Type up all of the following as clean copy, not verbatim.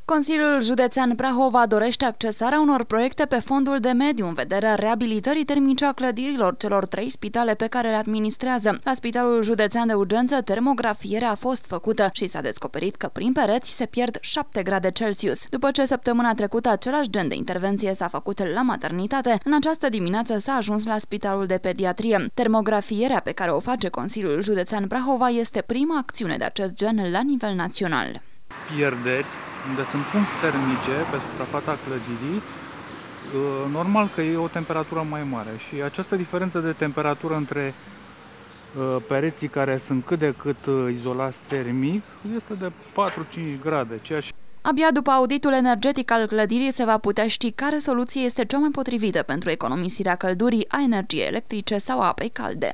Consiliul Județean Prahova dorește accesarea unor proiecte pe fondul de mediu în vederea reabilitării termice a clădirilor celor 3 spitale pe care le administrează. La Spitalul Județean de Urgență, termografierea a fost făcută și s-a descoperit că prin pereți se pierd 7 grade Celsius. După ce săptămâna trecută același gen de intervenție s-a făcut la maternitate, în această dimineață s-a ajuns la Spitalul de Pediatrie. Termografierea pe care o face Consiliul Județean Prahova este prima acțiune de acest gen la nivel național. Pierderi unde sunt punți termice pe suprafața clădirii, normal că e o temperatură mai mare și această diferență de temperatură între pereții care sunt cât de cât izolați termic este de 4-5 grade, ceea ce... Abia după auditul energetic al clădirii se va putea ști care soluție este cea mai potrivită pentru economisirea căldurii, a energiei electrice sau a apei calde.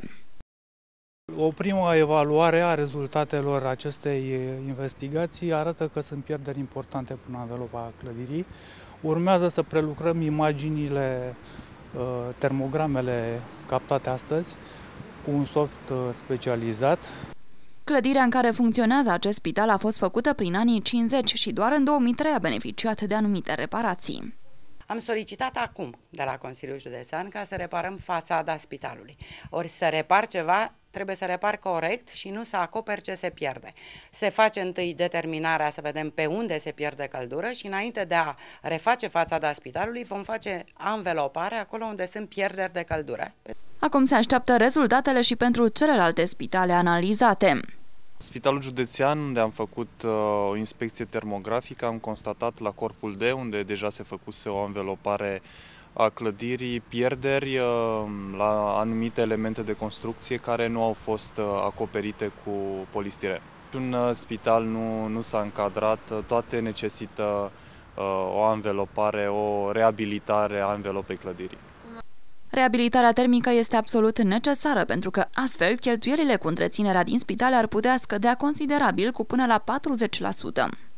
O primă evaluare a rezultatelor acestei investigații arată că sunt pierderi importante până în învelopa clădirii. Urmează să prelucrăm imaginile, termogramele captate astăzi cu un soft specializat. Clădirea în care funcționează acest spital a fost făcută prin anii 50 și doar în 2003 a beneficiat de anumite reparații. Am solicitat acum de la Consiliul Județean ca să reparăm fațada spitalului. Ori să repar ceva, trebuie să repar corect și nu să acoperi ce se pierde. Se face întâi determinarea să vedem pe unde se pierde căldură și înainte de a reface fațada spitalului vom face anvelopare acolo unde sunt pierderi de căldură. Acum se așteaptă rezultatele și pentru celelalte spitale analizate. Spitalul Județean, unde am făcut o inspecție termografică, am constatat la corpul D, unde deja se făcuse o anvelopare a clădirii, pierderi la anumite elemente de construcție care nu au fost acoperite cu polistiren. Un spital nu s-a încadrat, toate necesită o anvelopare, o reabilitare a anvelopei clădirii. Reabilitarea termică este absolut necesară pentru că astfel cheltuielile cu întreținerea din spitale ar putea scădea considerabil cu până la 40%.